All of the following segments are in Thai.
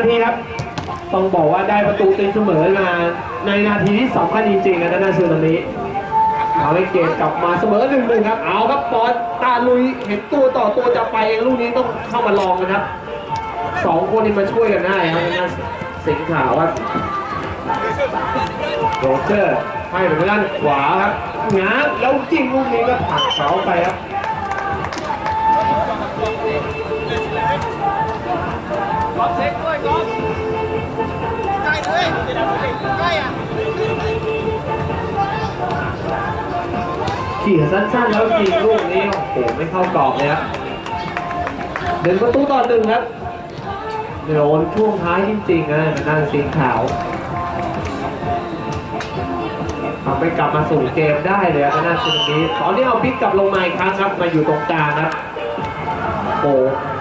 ทีครับต้องบอกว่าได้ประตูตีเสมอมาในนาทีที่สำคัญจริงๆนะด้านซึนามิเอาให้เกมกลับมาเสมอ1-1ครับเอาครับปอนตาลุยเห็นตัวต่อตัวจะไปเองลูกนี้ต้องเข้ามาลองนะครับ2คนนี้มาช่วยกันได้ครับนะสิงห์ขาวครับโรเจอร์ให้ไปด้านขวาครับง้างแล้วจิ้งลูกนี้ก็ผลักเสาไปครับก๊อฟเซ็กด้วยก๊อฟใกล้เลยใกล้อ่ะขี่สั้นๆแล้วยิงลูกนี้โอ้โหไม่เข้ากรอบเลยครับ1 ประตูต่อ 1ครับโดนช่วงท้ายจริงๆนะนั่นสิงห์ขาวทำไปกลับมาสู่เกมได้เลยครับนั่นสิงห์นี้ตอนนี้เอาพลิกกลับลงมาอีกครั้งครับมาอยู่ตรงกลางครับโอ้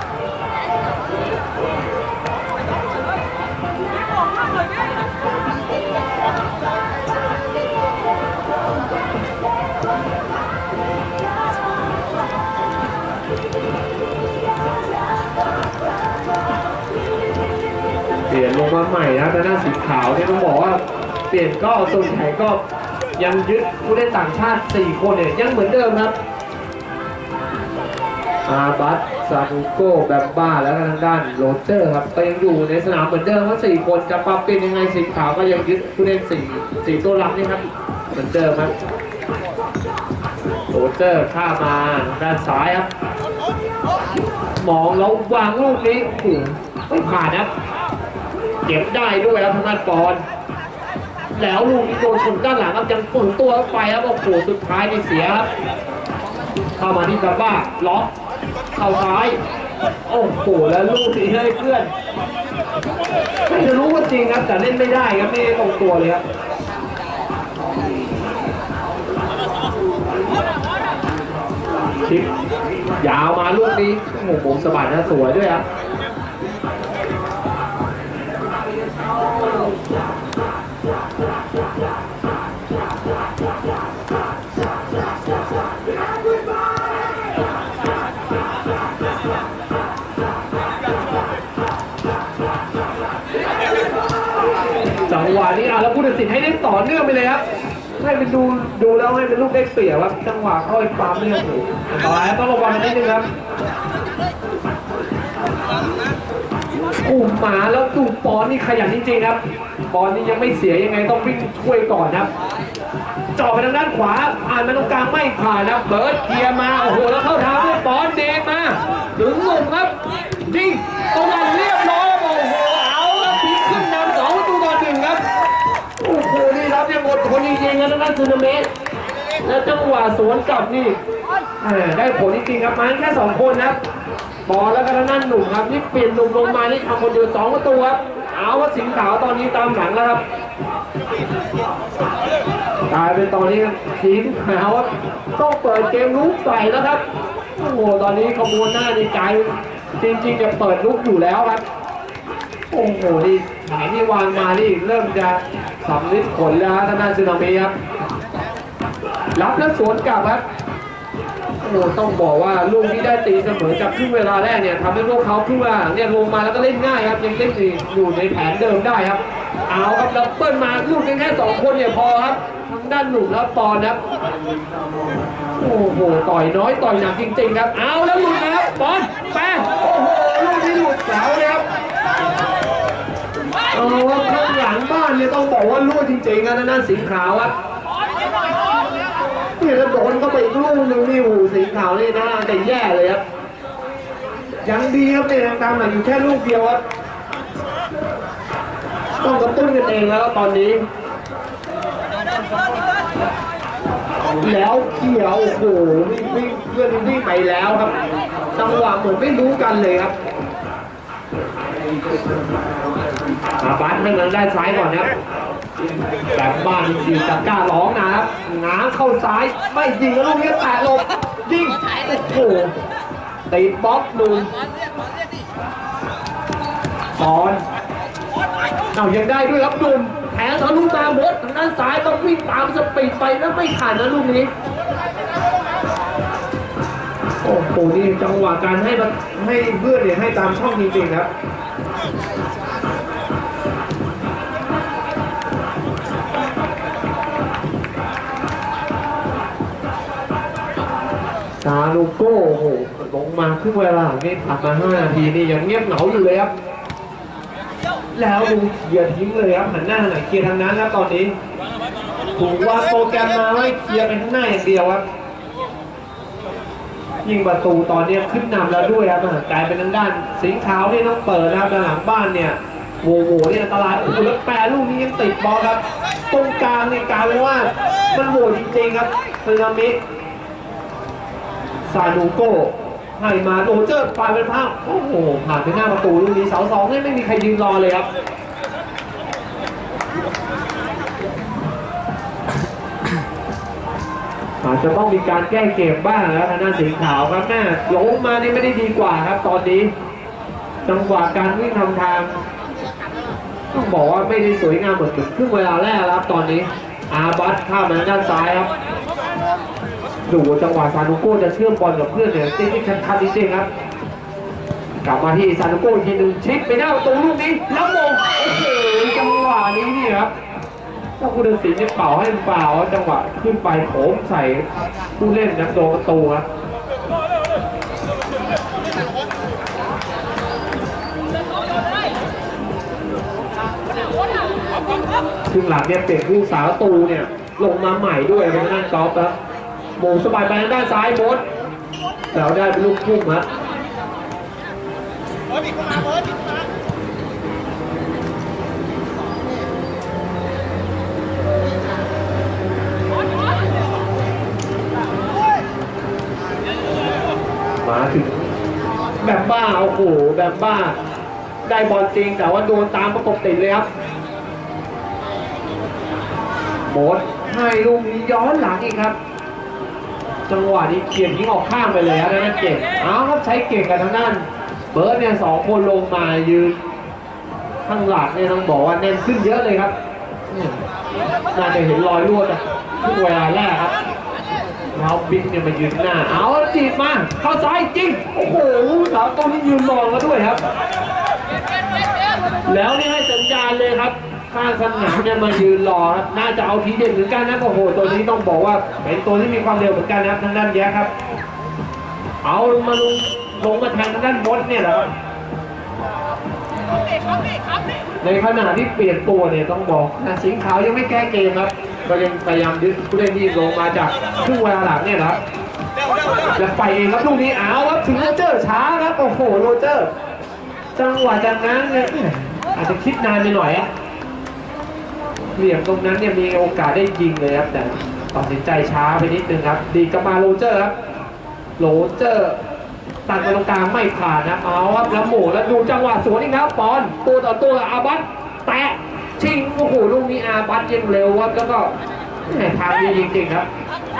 เปลี่ยนลงมาใหม่นะแต่หน้าสีขาวเนี่ยต้องบอกว่าเปลี่ยนก็ส่วนใหญ่ก็ยังยึดผู้เล่นต่างชาติ4 คนเนี่ยยังเหมือนเดิมครับอาบัสซามูโกแบบบ้าแล้วทางด้านโรเจอร์ครับก็ยังอยู่ในสนามเหมือนเดิมว่า4 คนจะปรับเปลี่ยนยังไงสีขาวก็ยังยึดผู้เล่น4ตัวรับนี่ครับเหมือนเดิมครับโรเจอร์ข้ามาด้านซ้ายครับมองแล้ววางลูกนี้ไม่ผ่านนะเก็บได้ด้วยครับทางด้านปอนแล้วลูกนี้โดนชนด้านหลังครับยังฝืนตัวไปครับโอ้โหสุดท้ายนี่เสียครับเข้ามาที่กาบ้าล็อกเข้าซ้ายโอ้โหแล้วลูกนี้ให้เพื่อนไม่จะรู้ว่าจริงครับแต่เล่นไม่ได้ครับนี่ตรงตัวเลยครับชิปยาวมาลูกนี้โอ้โหสะบัดนะสวยด้วยครับจังหวะนี้แล้วผู้ตัดสินให้เล่นต่อเนื่องไปเลยครับให้เป็นดูแล้วให้เป็นลูกได้เปรียบครับจังหวะเข้าไปปั๊มเนี่ยอันตรายต้องระวังนิดนึงครับหมาแล้วดูปอนนี่ขยันจริงๆครับปอนนี่ยังไม่เสียยังไงต้องวิ่งช่วยก่อนครับจ่อไปทางด้านขวาอ่านมาตรงกลางไม่ผ่านนะเบิร์ดเคลียร์มาโอ้โหแล้วเข้าทางด้วยปอนเดงมาถึงลุ่มครับยิงตรงนั้นเรียบร้อยโอ้โหเอาครับพลิกขึ้นนำ2 ประตูต่อ 1ครับโอ้โหนี่รับยังอดทนจริงๆนะทางด้านซึนามิแล้วจังหวะสวนกลับนี่ได้ผลจริงๆครับมาแค่2 คนนะบอลแล้วก็นั่นหนุ่มครับนี่เปลี่ยนหนุ่มลงมานี่ทำคนเดียว2 ประตูครับเอาว่าสิงห์ขาวตอนนี้ตามหลังแล้วครับกลายเป็นตอนนี้สิงห์ขาวต้องเปิดเกมลุกใส่แล้วครับโอ้โหตอนนี้ขบวนหน้านี่ไกลจริงๆจะเปิดลุกอยู่แล้วครับโอ้โหนี่แผนที่วางมานี่เริ่มจะสำลิดผลแล้วทางด้านซึนามิครับรับแล้วสวนกลับครับโอ้ต้องบอกว่าลูกที่ได้ตีเสมอจากครึ่งเวลาแรกเนี่ยทำให้พวกเขาครึ่งเวลาเนี่ยลงมาแล้วก็เล่นง่ายครับยังเล่นอยู่ในแผนเดิมได้ครับเอาครับแล้วเปิ้ลมาลูกแค่2 คนเนี่ยพอครับทางด้านหนุ่มแล้วปอนครับโอ้โหต่อยน้อยต่อยหนักจริงๆครับเอาแล้วหลุดนะครับปอนแปะโอ้โหลูกที่หลุดเสาเลยครับเอาว่าข้างหลังบ้านเนี่ยต้องบอกว่าลูกจริงๆนะนั่นสีขาวครับนี่แล้วโดนเข้าไปอีกลูกนึงนี่หูสีขาวนี่นะแต่แย่เลยครับยังดีครับเนี่ยตามหลังอยู่แค่ลูกเดียวครับต้องกระตุ้นกันเองแล้วตอนนี้แล้วเขียวโอ้โหวิ่งเพื่อนวิ่งไปแล้วครับจังหวะเหมือนไม่รู้กันเลยครับบัสให้มันได้ซ้ายก่อนครับแบบบ้านจริงๆจะกล้าร้องนะครับง้างเข้าซ้ายไม่ยิงแล้วลูกนี้แตะหลบยิงโอ้โหตีบล็อกมือตอนเอายังได้ด้วยครับดุมแทงทะลุตาบดทางด้านซ้ายต้องวิ่งตามสปีดไปแล้วไม่ทันนะลูกนี้โอ้โหนี่จังหวะการให้เพื่อนเนี่ยให้ตามช่องจริงๆครับลูโก้โอ้โหลงมาครึ่งเวลาหลังนี่ผ่านมา5 นาทีนี่ยังเงียบเหงาอยู่เลยครับแล้วดูเคลียร์ทิ้งเลยครับหันหน้าหน่อยเคลียร์ทางนั้นครับตอนนี้ถูกวางโปรแกรมมาไว้เคลียร์ไปข้างหน้าอย่างเดียวครับยิงประตูตอนนี้ขึ้นนำแล้วด้วยครับกลายเป็นทางด้านสิงห์ขาวที่ต้องเปิดนะครับด้านหลังบ้านเนี่ยโว้โหนี่อันตรายโอ้โหแล้วแปรลูกนี้ยังติดบอลครับตรงกลางนี่กลายเป็นว่ามันโหดจริงๆครับซึนามิซานูโก้ให้มาโรเจอร์ปาเป็นภาพโอ้โหผ่านไปหน้าประตูลูกนี้เสา2นี่ไม่มีใครยืนรอเลยครับอาจจะต้องมีการแก้เกมบ้างแล้วทางด้านสีขาวครับแม่ลงมานี่ไม่ได้ดีกว่าครับตอนนี้จังหวะการวิ่งทำทางต้องบอกว่าไม่ได้สวยงามเหมือนครึ่งเวลาแรกครับตอนนี้อาบัตข้ามมาด้านซ้ายครับดูจังหวะซานุโก้จะเชื่อมบอลกับเพื่อนเนี่ยจริงๆชัดๆจริงๆครับกลับมาที่ซานุโก้ทีหนึ่งชิปไปหน้าประตูลูกนี้แล้วมงโอ้โหจังหวะนี้นี่ครับถ้าผู้ตัดสินจะเป่าให้เปล่าจังหวะขึ้นไปโถมใส่ผู้เล่นนะโดนประตูครับซึ่งหลังเนี่ยเปลี่ยนผู้สาวตูเนี่ยลงมาใหม่ด้วยเป็นด้านกอล์ฟครับโมงสบายไปด้านซ้ายโบสแล้วได้เป็นลูกพุ่งครับมาถึงแบบบ้าโอ้โหแบบบ้าได้บอลจริงแต่ว่าโดนตามประกบติดเลยครับโบสให้ลูกนี้ย้อนหลังอีกครับจังหวะนี้เขียนยิงออกข้างไปเลยครับนั่นเก่งเอาครับใช้เก่งกันทั้งนั้นเบิร์ดเนี่ย2 คนลงมายืนข้างหลังเนี่ยต้องบอกว่าแน่นขึ้นเยอะเลยครับน่าจะเห็นรอยรั่วจากทุกเวลาแรกครับเราบิ๊กเนี่ยมายืนหน้าเอาจีบมาเข้าซ้ายจริงโอ้โหสาวตัวนี้ยืนรอมาด้วยครับแล้วนี่ให้สัญญาณเลยครับข้างสนามเนี่ยมายืนรอครับน่าจะเอาทีเด็ดเหมือนกันนะโอ้โหตัวนี้ต้องบอกว่าเป็นตัวที่มีความเร็วเหมือนกันนะครับทางด้านแย่ครับเอาลงมาแทนทางด้านบดเนี่ยแหละในขณะที่เปลี่ยนตัวเนี่ยต้องบอกนะสิงห์ขาวยังไม่แก้เกมครับก็ยังพยายามดึงผู้เล่นที่ลงมาจากครึ่งเวลาหลังเนี่ยครับจะไปเองครับลูกนี้เอาครับถึงโรเจอร์ช้าครับโอ้โหโรเจอร์จังหวะจากนั้นเนี่ยอาจจะคิดนานไปหน่อยอะเหลี่ยมตรงนั้นเนี่ยมีโอกาสได้ยิงเลยครับแต่ตัดสินใจช้าไปนิดนึงครับดีกลับมาโรเจอร์ครับโรเจอร์ตัดไปตรงกลางไม่ผ่านนะเอาครับแล้วหมูแล้วดูจังหวะสวนอีกครับปอนตัวต่อตัวอาบัตแตะชิงโอ้โหลูกนี้อาบัตยิงเร็วครับแล้วก็ทางดีจริงๆครับ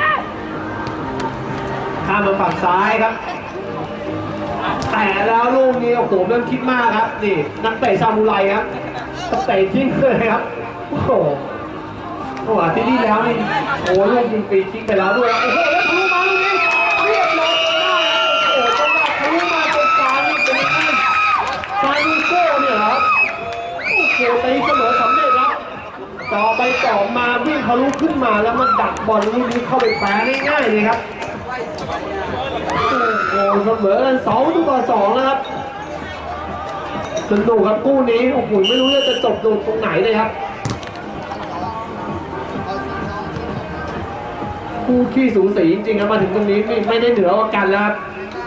ข้ามมาฝั่งซ้ายครับแต่แล้วลูกนี้โอ้โหเริ่มคิดมากครับนี่นักเตะซามูไรครับนักเตะทิ้งเลยครับโอ้โหที่นี่แล้วนี่โอ้ลูกยิงปีทิ้งไปแล้วด้วยโอ้โหแล้วทะลุมาลูกนี้เรียบร้อยได้โอ้โหจังหวะทะลุมาตรงกลางนี่เป็นยังไงซาดูโก้เนี่ยครับโอ้โหตีเสมอสำเร็จครับต่อไปต่อมาวิ่งทะลุขึ้นมาแล้วมันดักบอลลูกนี้เข้าไปแปะง่ายๆเลยครับโอ้โหเสมอกัน2-2แล้วครับสนุกครับคู่นี้โอ้โหไม่รู้จะจบตรงไหนเลยครับคู่ขี้สูสีจริงๆครับมาถึงตรงนี้ไม่ได้เหนือกว่ากันแล้วครับ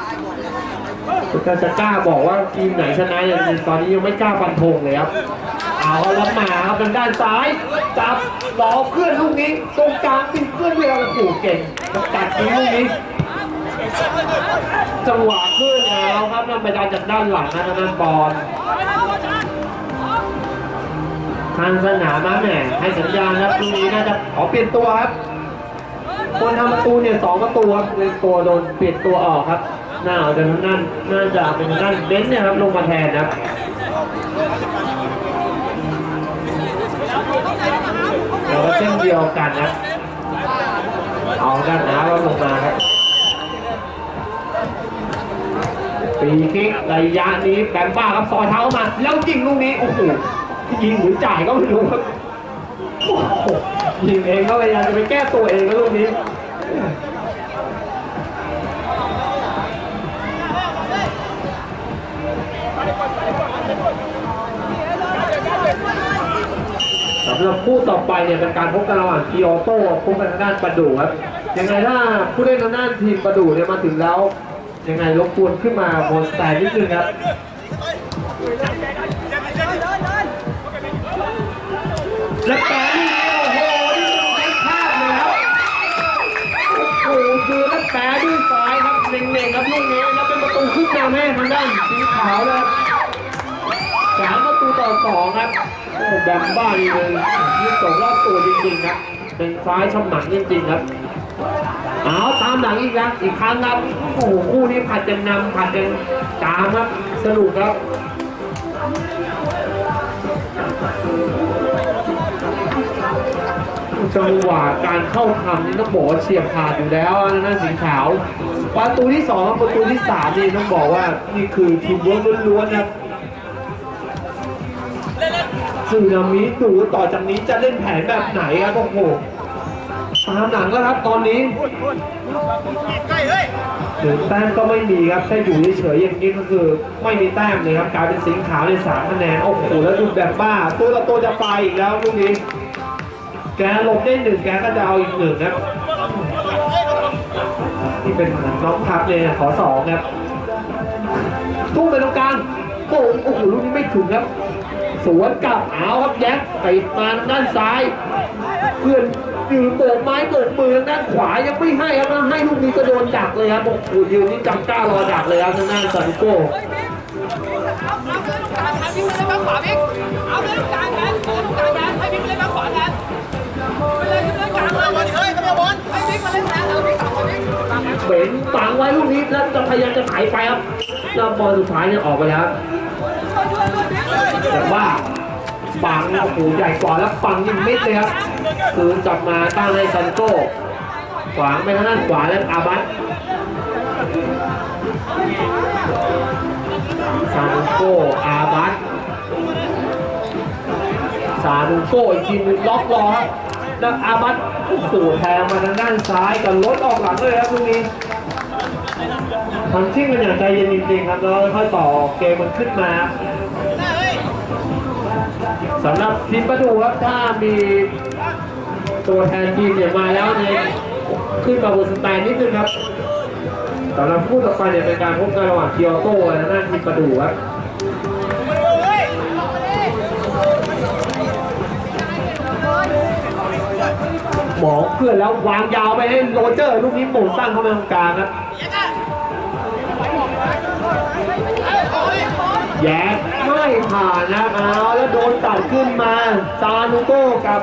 จะกล้าบอกว่าทีมไหนชนะอย่างนี้ตอนนี้ยังไม่กล้าฟันธงเลยครับเอาแล้วมาครับทางด้านซ้ายจับรอเพื่อนลูกนี้ตรงกลางติดเพื่อนเดียวโอ้โหเก่งตัดทีลูกนี้จังหวะขึ้นแล้วครับนำไปได้จากด้านหลังนะทางด้านบอลทางสนามนะแหมให้สัญญาณครับตรงนี้น่าจะขอเปลี่ยนตัวครับคนทำประตูเนี่ย2 ประตูครับเป็นตัวโดนเปลี่ยนตัวออกครับน่าจะนั่นน่าจะเป็นนั่นเบนซ์เนี่ยครับลงมาแทนครับแล้วก็เช่นเดียวกันนะเอาด้านหน้าก็ลงมาครับปีคิกระยะนี้แบมบ้าครับซอยเท้ามาแล้วยิงลูกนี้โอ้โหยิงหรือจ่ายก็ไม่รู้ครับโอ้โหยิงเองก็พยายามจะไปแก้ตัวเองแล้วลูกนี้รับคู่ต่อไปเนี่ยเป็นการพบกันระหว่างกิโอโต้พบกันทางด้านประดู่ครับยังไงถ้าผู้เล่นทางด้านทีมประดู่เนี่ยมาถึงแล้วยังไงรบกวนขึ้นมาบนสแตนนิดนึงครับและแปะนี่โอ้โหนี่เป็นภาพเลยครับโอ้โหคือและแปะด้วยซ้ายครับเน่งๆครับลูกนี้แล้วเป็นประตูขึ้นนำให้ทางด้านสีขาวเลย3-2ครับโอ้แบมบ้านี่เลยยิงตกรอบตัวจริงๆครับเป็นซ้ายช่ำหนักจริงๆครับเอาตามหลังอีกแล้วอีกครั้งครับโอ้โหคู่นี้ผัดกันนำผัดกันตามครับสนุกครับจังหวะการเข้าทำนี่ต้องบอกว่าเฉียบขาดอยู่แล้วนะสีขาวประตูที่2ประตูที่3นี่ต้องบอกว่านี่คือทีมเวิร์คล้วนๆครับสึนามิดูต่อจากนี้จะเล่นแผนแบบไหนครับโอ้โหตามหลังแล้วครับตอนนี้1 แต้มก็ไม่มีครับแค่อยู่เฉยๆอย่างนี้ก็คือไม่มีแต้มเลยครับกลายเป็นสีขาวใน3 คะแนนโอ้โหแล้วดูแบบบ้าตัวต่อตัวจะไปอีกแล้วลูกนี้แกลบได้1แกก็จะเอาอีก1ครับที่เป็นน้องทัพเลยขอ2ครับตู้ไปตรงกลางโอ้โหลูกนี้ไม่ถึงครับสวนกลับเอาครับแยกไปมาด้านซ้ายเพื่อนยืนโบกไม้โบกมือด้านขวายังไม่ให้ครับให้ลูกนี้ก็โดนดักเลยครับโอ้โหยืนนี่จำกล้ารอดักเลยครับทางด้านซาดิโก้เบนฝังไว้ลูกนี้แล้วจะพยายามจะไถไปครับแล้วบอลสุดท้ายเนี่ยออกไปแล้วแต่ว่าปังโอ้โหใหญ่กว่าแล้วปังยิงมิดเลยครับคือจับมาตั้งให้ซันโก้ขวางไปทางด้านขวาแล้วอาบัตซานุโก้อาบัตซานุโก้อีกทีนึงล็อกรอครับแล้วอาบัตโอ้โหแทงมาทางด้านซ้ายกับรถออกหลังเลยครับตรงนี้ทำชิ่งกันอย่างใจเย็นจริงๆครับแล้วค่อยต่อเกมมันขึ้นมาสำหรับทีมประดูครับถ้ามีตัวแทนทีมเนี่ยมาแล้วเนี่ยขึ้นมาบนสแตนนิดนึงครับสำหรับคู่ต่อไปเนี่ยเป็นการพบกันระหว่างกิโอโต้และหน้าทีมประดูครับหมองเพื่อนแล้ววางยาวไปให้โรเจอร์ลูกนี้หม่งตั้งเข้ามาตรงกลางครับแย่ไม่ผ่านนะเอาแล้วโดนตัดขึ้นมาซานุโก้กับ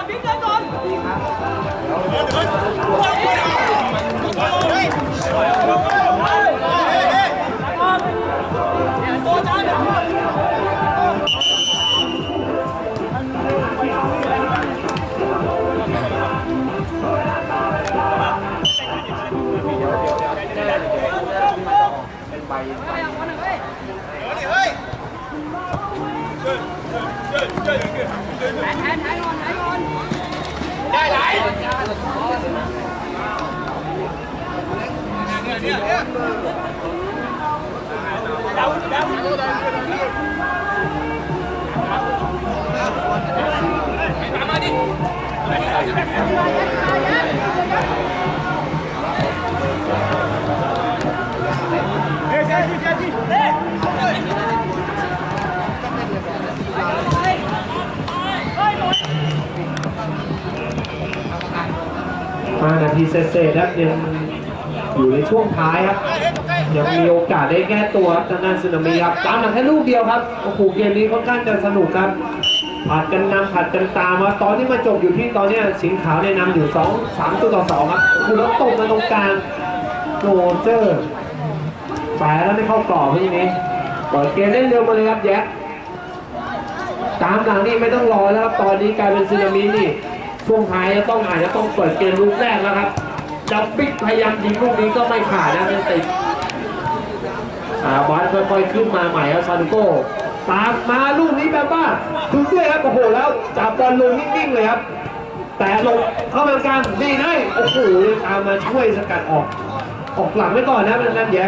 ได้ไหนมาดิ 5 นาทีเศษๆครับยังอยู่ในช่วงท้ายครับยังมีโอกาสได้แก้ตัวทางด้านสึนามิครับตามหลังแค่ลูกเดียวครับโอ้โหเกมนี้ค่อนข้างจะสนุกครับผัดกันนำผัดกันตามมาตอนที่มาจบอยู่ที่ตอนนี้สิงห์ขาวเนี่ยนำอยู่3-2ครับโอ้โหแล้วตกมาตรงกลางโรเจอร์แปะแล้วไม่เข้ากรอบทีนี้เปิดเกมเล่นเร็วมาเลยครับแยกตามหลังนี่ไม่ต้องรอแล้วครับตอนนี้กลายเป็นสึนามินี่ช่วงท้ายอาจจะต้องเปิดเกมลูกแรกแล้วครับจับปิ๊กพยายามยิงลูกนี้ก็ไม่ขาดนะเป็นติดบอลค่อยๆขึ้นมาใหม่ครับซานุโก้ตามมาลูกนี้แบบว่าถึงด้วยครับโอ้โหแล้วจับบอลลงนิ่งๆเลยครับแต่ลงเข้ามากลางดีนะโอ้โหตามมาช่วยสกัดออกหลังไว้ก่อนนะนั่นแย่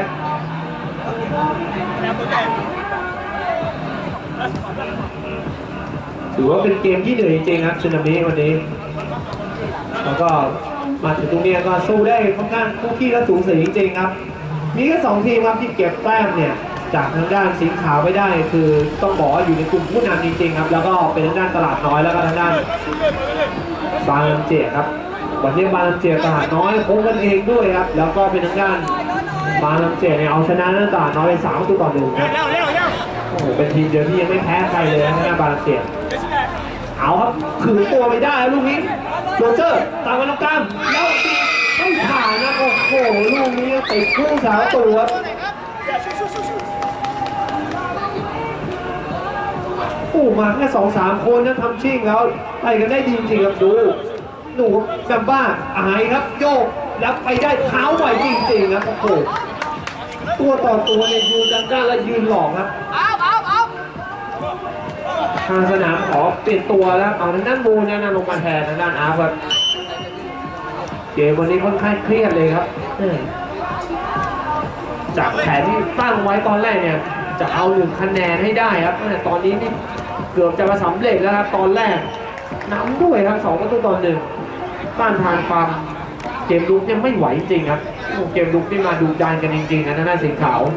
ถือว่าเป็นเกมที่เหนื่อยจริงๆครับสึนามิวันนี้แล้วก็มาถึงตรงนี้ก็สู้ได้ค่อนข้างคู่ขี้และสูสีจริงๆครับมีแค่2ทีมครับที่เก็บแต้มเนี่ยจากทางด้านสิงห์ขาวไม่ได้คือต้องบอกว่าอยู่ในกลุ่มผู้นำจริงๆครับแล้วก็เป็นทางด้านตลาดน้อยแล้วก็ทางด้านบางลำเจียครับวันนี้บางลำเจียตลาดน้อยโค้งกันเองด้วยครับแล้วก็เป็นทางด้านบางลำเจียเนี่ยเอาชนะตลาดน้อยไป3-1ครับโอ้โหเป็นทีมเดียวที่ยังไม่แพ้ใครเลยนะทางด้านบางลำเจียเอาครับขืนตัวไม่ได้ลูกนี้โรเจอร์ตามมาตรงกลางแล้วไม่ผ่านนะโอ้โหลูกนี้ติดคู่สาวตัวโอ้มาแค่2-3 คนนะทำชิ่งแล้วไปกันได้ดีจริงๆครับดูหนูแซมบ้าอายครับโยกแล้วไปได้เท้าไหวจริงๆครับโอ้โหตัวต่อตัวเนี่ยยืนจังก้าและยืนหลอกครับทางสนามขอเปลี่ยนตัวแล้วเอาทางด้านบูนนะลงมาแทนทางด้านอาร์ครับเกมวันนี้ค่อนข้างเครียดเลยครับจากแผนที่ตั้งไว้ตอนแรกเนี่ยจะเอา1 คะแนนให้ได้ครับแต่ตอนนี้นี่เกือบจะมาสำเร็จแล้วครับตอนแรกนำด้วยครับ2-1ต้านทานความเกมลุกเนี่ยไม่ไหวจริงครับเกมลุกนี่มาดูดันกันจริงๆนะหน้าสิงห์ขาว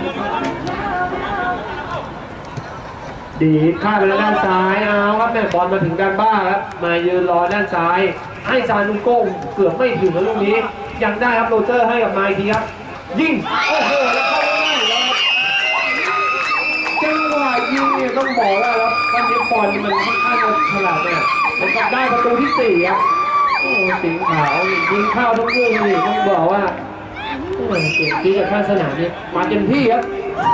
ดีข้าไปด้านซ้ายเอาครับแม่บอลมาถึงการบ้าครับมายืนรอด้านซ้ายให้ซานุโก้เกือบไม่ถึงแล้วลูกนี้ยังได้ครับโรเจอร์ให้กับไมค์ทีครับยิงโอ้โหแล้วเข้าง่ายแล้วจังหวะยิงเนี่ยต้องบอกว่าครับวันนี้บอลมันค่อนข้างจะฉลาดเนี่ยผมกลับได้ประตูที่4ครับโอ้สิงห์ขาวยิงเข้าทุกลูกนี่ต้องบอกว่าเก่งที่กับข้างสนามนี่มาเต็มที่ครับ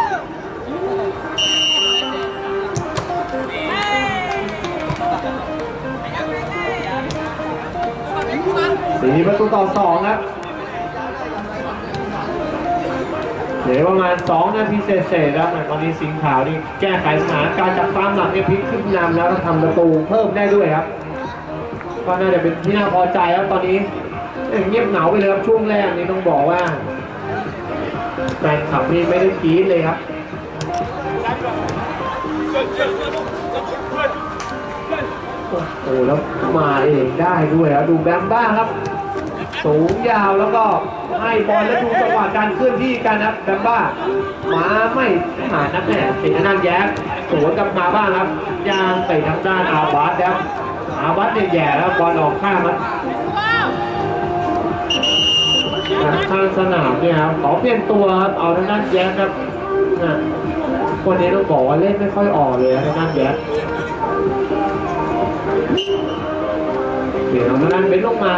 4-2ครับเหลือประมาณ2 นาทีเศษๆครับตอนนี้สิงห์ขาวนี่แก้ไขสถานการณ์จากตามหลังเนี่ยพลิกขึ้นนำแล้วก็ทำประตูเพิ่มได้ด้วยครับก็น่าจะเป็นที่น่าพอใจครับตอนนี้เงียบเหงาไปเลยครับช่วงแรกนี่ต้องบอกว่าแฟนคลับนี่ไม่ได้กรี๊ดเลยครับโอ้โหแล้วมาเองได้ด้วยครับดูแบมบ้าครับสูงยาวแล้วก็ให้บอลแล้วดูจังหวะการเคลื่อนที่กันครับแบมบ้ามาไม่หานักแน่ติดนั่งแย้มสวนกลับมาบ้างครับยางไปทางด้านอาบัสครับอาบัสเนี่ยแย่แล้วบอลออกข้างครับทางสนามเนี่ยครับขอเปลี่ยนตัวครับเอาทางด้านแย้มครับคนนี้ต้องบอกว่าเล่นไม่ค่อยออกเลยทางด้านแย้มเดี๋ยวทางด้านเป็นลงมา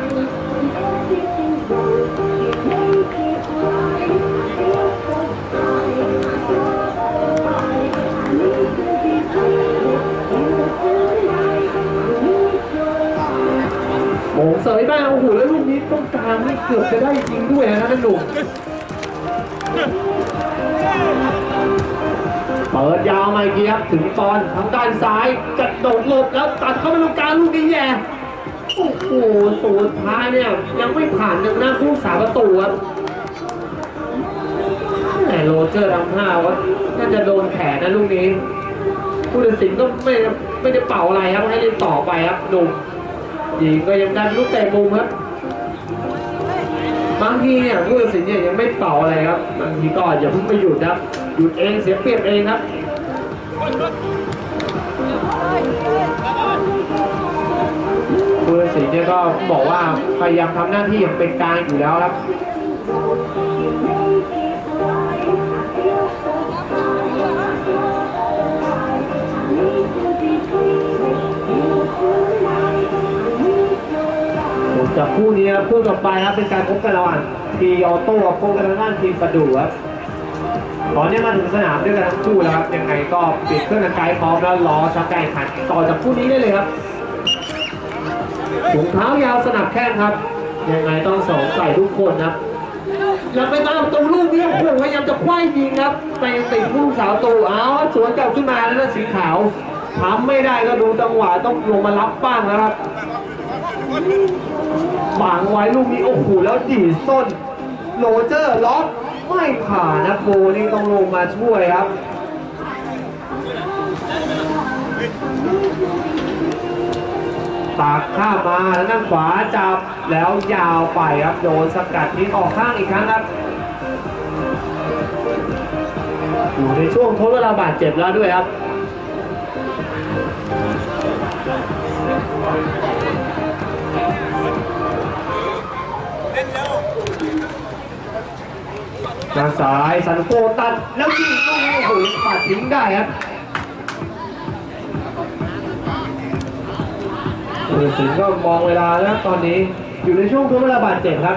โอ้เสยบ้างโอ้โหแล้วลูกนี้ต้องกลางนี่เกือบจะได้จริงด้วยนะนั่นหนุ่มเปิดยาวมาอีกทีครับถึงตอนทางด้านซ้ายกระโดดหลบแล้วตัดเข้าไปตรงกลางลูกนี้แย่โอ้โหสุดท้ายเนี่ยยังไม่ผ่านจากหน้าผู้สาประตูครับแต่โรเจอร์ทำท่าว่าน่าจะโดนแขนนะลูกนี้ผู้ตัดสินก็ไม่ได้เป่าอะไรครับให้เล่นต่อไปครับหนุ่มยิงก็ยังได้ลูกเตะมุมครับบางทีเนี่ยผู้ตัดสินเนี่ยยังไม่เป่าอะไรครับบางทีก็อย่าเพิ่งไปหยุดครับหยุดเองเสียเปรียบเองครับผู้ตัดสินเนี่ยก็บอกว่าพยายามทำหน้าที่อย่างเป็นกลางอยู่แล้วครับจากคู่นี้ครับคู่ต่อไปครับเป็นการพบกันระหว่างทีออโต้กับพบกันทางด้านทีมประดู่ครับตอนนี้มาถึงสนามด้วยกันทั้งคู่แล้วครับยังไงก็ปิดเครื่องกายพร้อมแล้วรอชักไก่ขันต่อจากคู่นี้ได้เลยครับถุงเท้ายาวสนับแข้งครับยังไงต้องใส่ทุกคนครับยังไปตามตูลูกนี้โอ้โหพยายามจะคว้ายิงครับไปติดผู้สาวตูเอาสวนกลับขึ้นมาแล้วนั่นสีขาวทำไม่ได้ก็ดูจังหวะต้องลงมารับบ้างนะครับบังไว้ลูกนี้โอ้โหแล้วดีส้นโรเจอร์ล็อกไม่ผ่านนะโบนี่ต้องลงมาช่วยครับตากข้ามมาแล้วด้านขวาจับแล้วยาวไปครับโดนสกัดทิ้งออกข้างอีกครั้งครับอยู่ในช่วงทดเวลาบาดเจ็บแล้วด้วยครับด้านซ้ายสันโกตัดแล้วยิงลูกนี้โอ้โหปัดทิ้งได้ครับผู้ตัดสินก็มองเวลาแล้วตอนนี้อยู่ในช่วงทดเวลาบาดเจ็บครับ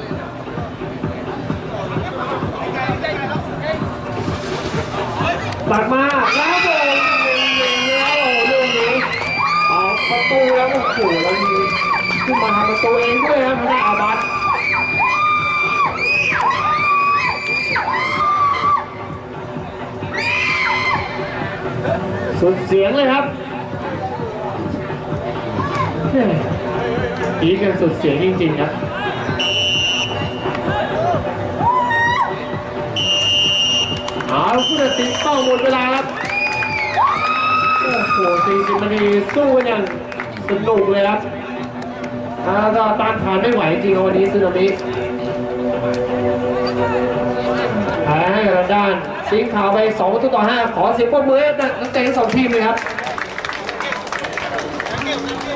ตัดมาแล้วโดนแล้วเรื่องนี้เอาประตูแล้วโอ้โหแล้วยิงขึ้นมาทำประตูเองด้วยครับทางด้านอาบัตสุดเสียงเลยครับอีกกันสุดเสียงจริงๆครับเอาผู้ตัดสินต้องหมดเวลาครับโอ้โห40 นาทีสู้กันอย่างสนุกเลยครับก็ต้านทานไม่ไหวจริงวันนี้ซึนามิแพ้ให้กับด้านสิงห์ขาวไป2-5ขอเสียงปรบมือให้นักเตะทั้ง2 ทีมเลยครับ